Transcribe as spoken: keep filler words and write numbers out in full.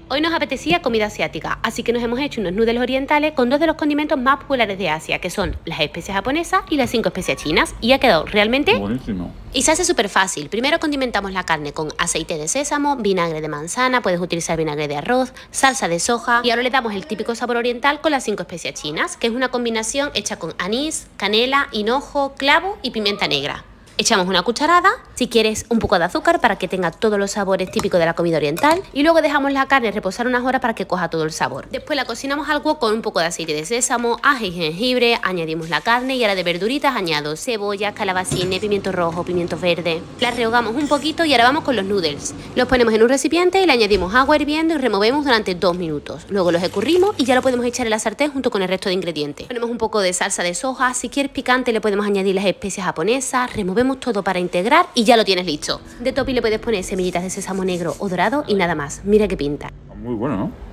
Hoy nos apetecía comida asiática, así que nos hemos hecho unos noodles orientales con dos de los condimentos más populares de Asia, que son las especias japonesas y las cinco especias chinas, y ha quedado realmente buenísimo. Y se hace súper fácil. Primero condimentamos la carne con aceite de sésamo, vinagre de manzana, puedes utilizar vinagre de arroz, salsa de soja, y ahora le damos el típico sabor oriental con las cinco especias chinas, que es una combinación hecha con anís, canela, hinojo, clavo y pimienta negra. Echamos una cucharada, si quieres un poco de azúcar para que tenga todos los sabores típicos de la comida oriental, y luego dejamos la carne reposar unas horas para que coja todo el sabor. Después la cocinamos algo con un poco de aceite de sésamo, ajo y jengibre, añadimos la carne y ahora de verduritas añado cebolla, calabacines, pimiento rojo, pimiento verde. La rehogamos un poquito y ahora vamos con los noodles. Los ponemos en un recipiente y le añadimos agua hirviendo y removemos durante dos minutos. Luego los escurrimos y ya lo podemos echar en la sartén junto con el resto de ingredientes. Ponemos un poco de salsa de soja, si quieres picante le podemos añadir las especias japonesas, removemos todo para integrar y ya lo tienes listo. De topping le puedes poner semillitas de sésamo negro o dorado y nada más. Mira qué pinta. Muy bueno, ¿no?